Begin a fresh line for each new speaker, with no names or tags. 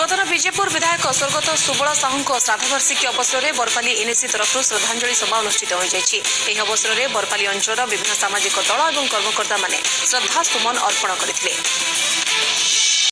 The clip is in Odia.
ପୂର୍ବତନ ବିଜେପୁର ବିଧାୟକ ସ୍ୱର୍ଗତ ସୁବଳ ସାହୁଙ୍କ ଶ୍ରାଦ୍ଧବାର୍ଷିକୀ ଅବସରରେ ବରପାଲି ଏନ୍ଏସି ତରଫରୁ ଶ୍ରଦ୍ଧାଞ୍ଜଳି ସଭା ଅନୁଷ୍ଠିତ ହୋଇଯାଇଛି। ଏହି ଅବସରରେ ବରପାଲି ଅଞ୍ଚଳର ବିଭିନ୍ନ ସାମାଜିକ ଦଳ ଏବଂ କର୍ମକର୍ତ୍ତାମାନେ ଶ୍ରଦ୍ଧାସୁମନ ଅର୍ପଣ କରିଥିଲେ।